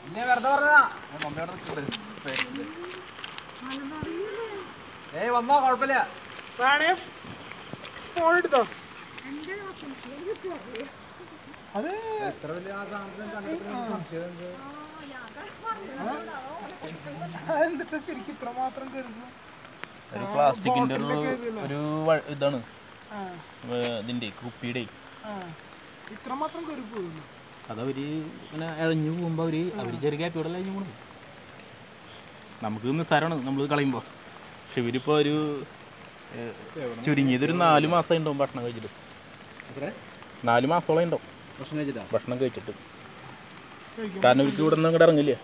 വന്നോ കുഴപ്പമില്ല. ഫോൺ എടുത്തോ? അത് എന്നിട്ട് ശരിക്കും ഇത്രമാത്രം കരുതുന്നു. ഒരു പ്ലാസ്റ്റിക്കിന്റെ ഒരു ഇതാണ് ഇതിന്റെ കുപ്പിയുടെ ഇത്രമാത്രം കരുപ്പ്. അതവര് ഇങ്ങനെ ഇഴഞ്ഞു പോകുമ്പോ അവര് ചെറിയ ഗ്യാപ്പിയോടെ ഇഴഞ്ഞു പോണത്. നമുക്ക് നിസ്സാരമാണ് നമ്മൾ കളയുമ്പോ. പക്ഷെ ഇവരിപ്പോ ഒരു ചുരുങ്ങിയതൊരു 4 മാസമായി ഉണ്ടാവും ഭക്ഷണം കഴിച്ചിട്ട്. 4 മാസത്തോളം ഉണ്ടാവും ഭക്ഷണം കഴിച്ചിട്ട്. കാരണം ഇവർക്ക് ഇവിടെ നിന്ന് അങ്ങോട്ട് ഇറങ്ങില്ല.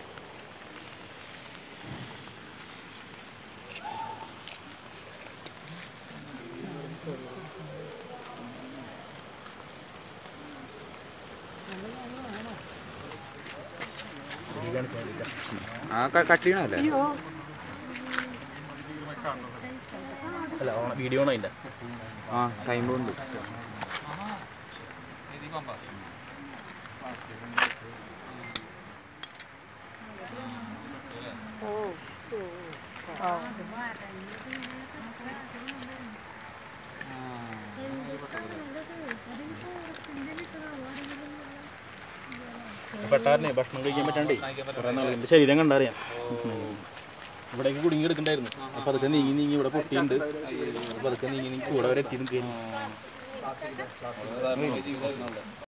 കട്ടിയണല്ലേ? അല്ല വീഡിയോ ആണ് അതിൻ്റെ. ടൈം കൊണ്ട് പെട്ടാറിനെ ഭക്ഷണം കഴിക്കാൻ പറ്റാണ്ടേ കുറേ നാൾ എൻ്റെ ശരീരം കണ്ടറിയാം. ഇവിടേക്ക് കുടുങ്ങി എടുക്കണ്ടായിരുന്നു. അപ്പോൾ അതൊക്കെ നീങ്ങി ഇവിടെ പൊട്ടിയുണ്ട്. അപ്പോൾ അതൊക്കെ നീങ്ങി കൂടെ വരെ എത്തിയിരുന്നു.